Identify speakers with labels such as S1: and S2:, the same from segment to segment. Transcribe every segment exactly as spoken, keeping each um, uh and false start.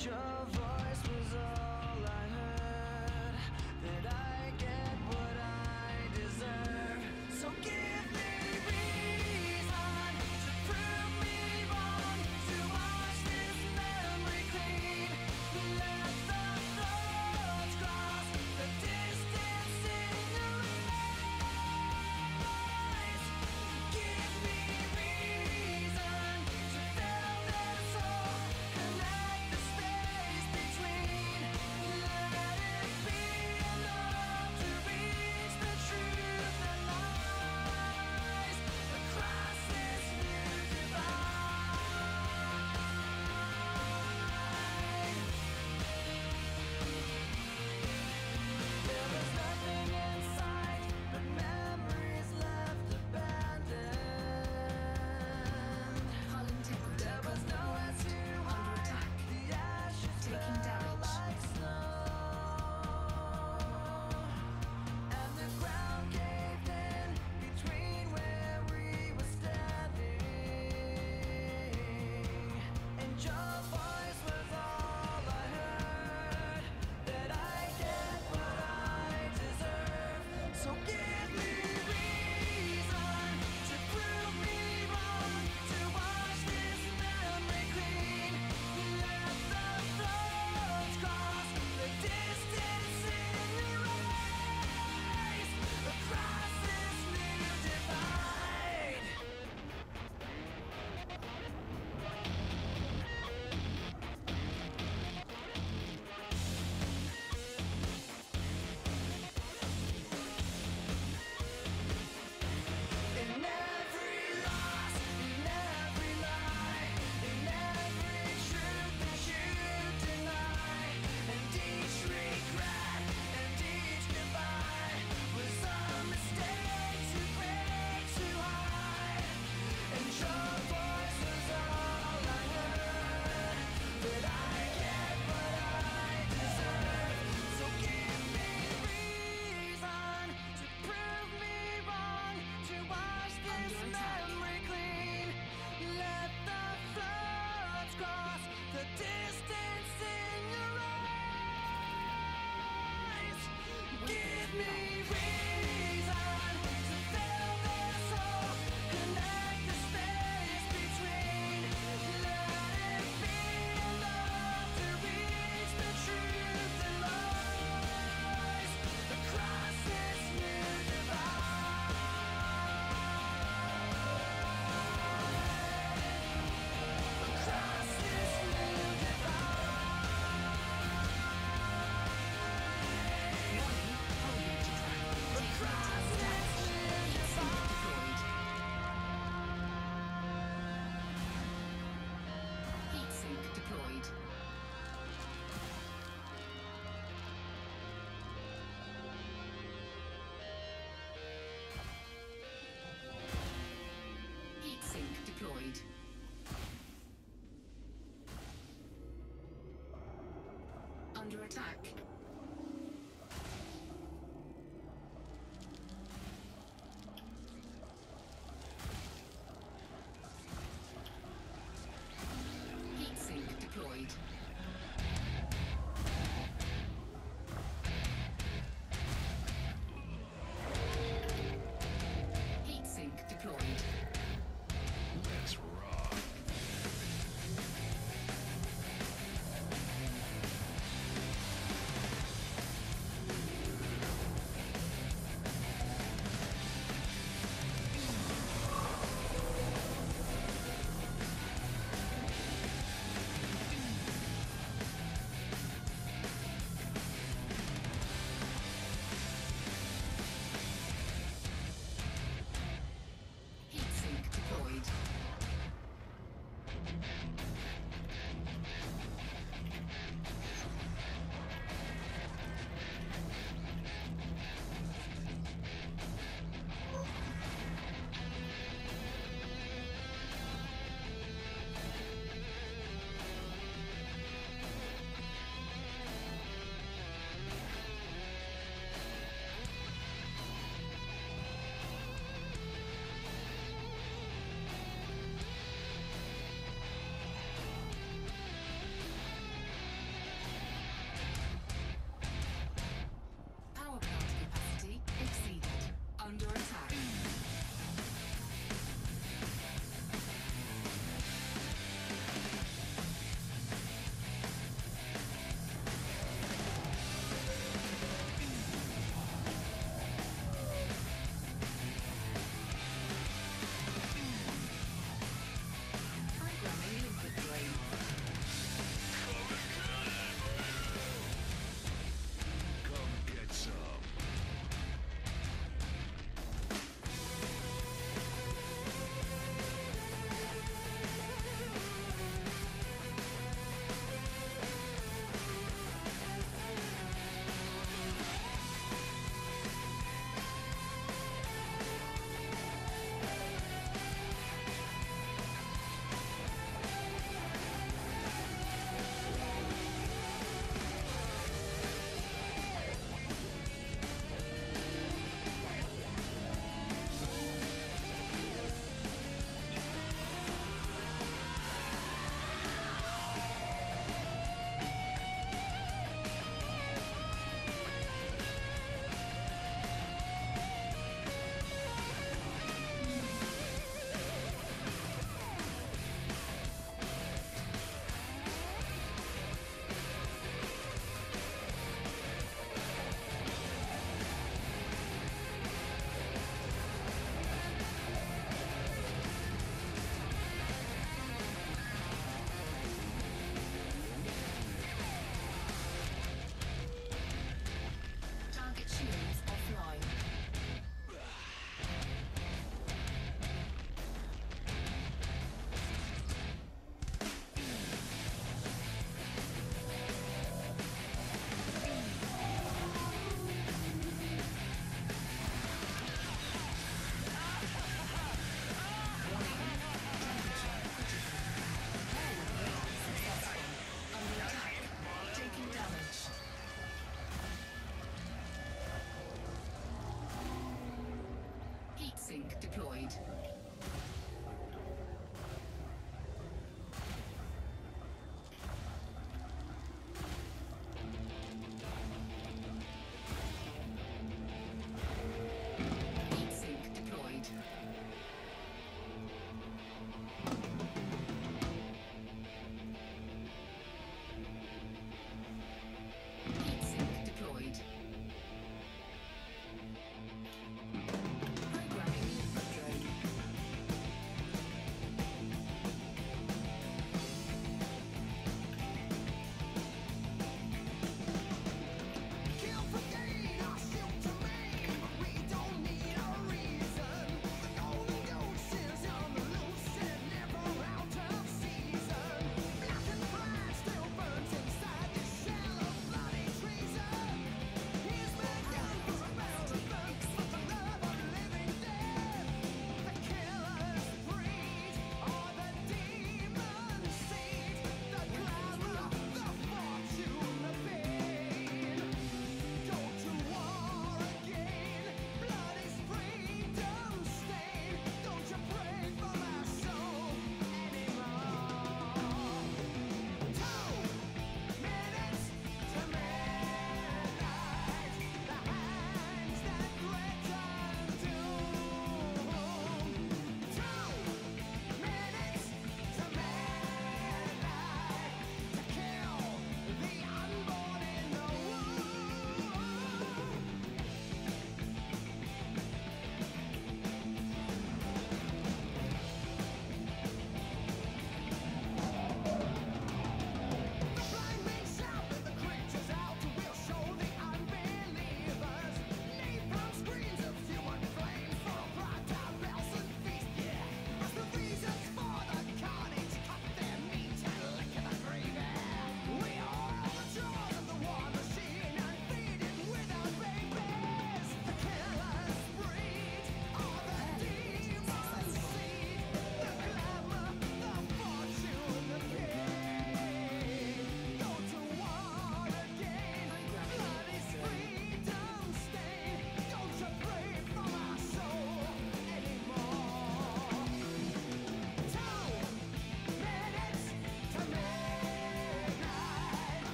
S1: your voice was all I heard. That I get what I deserve. So give me reason to prove me wrong, to wash this memory clean. Let the thoughts cross the distance in your eyes. Give me reason to fill this hole, connect the space between. Let it be enough to reach the truth that lies across this new divide. There was nothing in sight but memories left abandoned.
S2: Holland Temple
S1: There was nowhere to hide. The ashes
S2: Taking
S1: fell
S2: damage.
S1: like snow, and the ground caved in between where we were standing. And your voice was all I heard. That I get what I deserve. So give me reason to prove me wrong, to wash this memory clean. Let the thoughts cross the distance in your eyes across this new divide. In every loss, in every lie, in every truth that you deny, and each regret and each goodbye was a mistake too great to hide. And your voice was all I heard. That I get what I deserve. So give me reason to prove me wrong, to wash this
S2: Under attack.
S1: memory clean. Let the floods cross the distance in your eyes. Give me reason to fill this hole, connect the space between. Let it be enough to reach the truth that lies across this new divide. Across this new divide. Across this new divide.
S2: Heat sink deployed. Heat sink deployed. Under attack. Heat sink deployed. Heat sink deployed.
S3: Let's rock.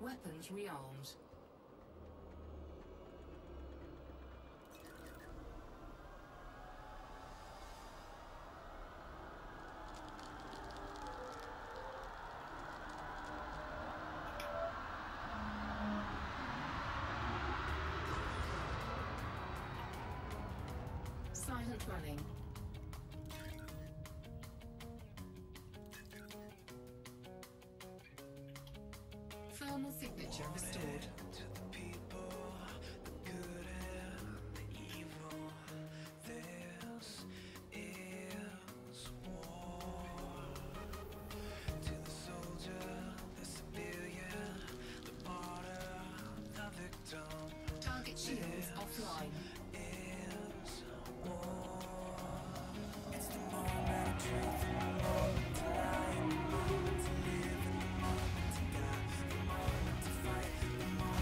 S2: Weapons rearmed. Silent running. Thermal signature restored.
S1: To the people, the good and the evil, this is war. To the soldier, the civilian, the martyr, the victim,
S2: Target shields offline.
S1: is war. It's the moment of truth and the moment to lie and the moment to live and the moment to die, the moment to fight, the moment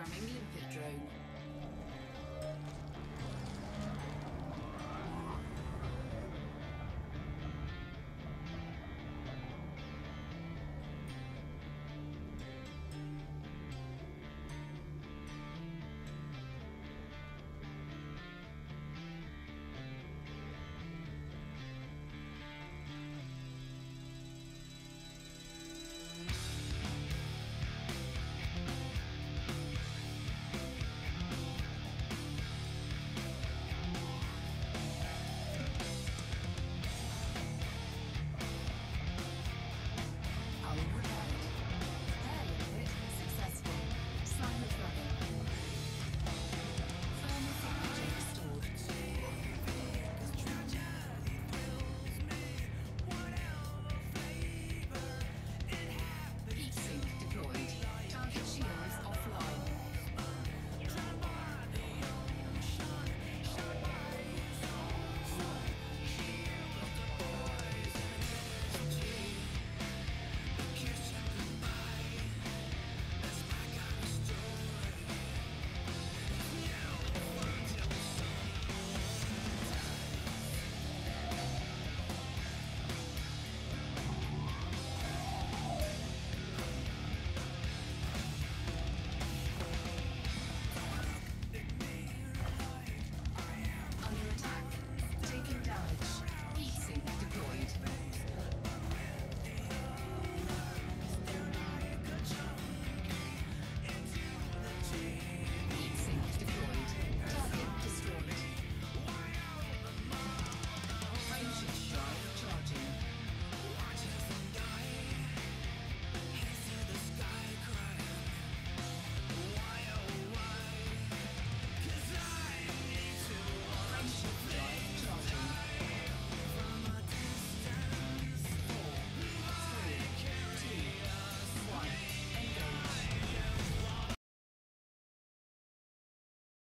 S2: Programming Limpet Drone.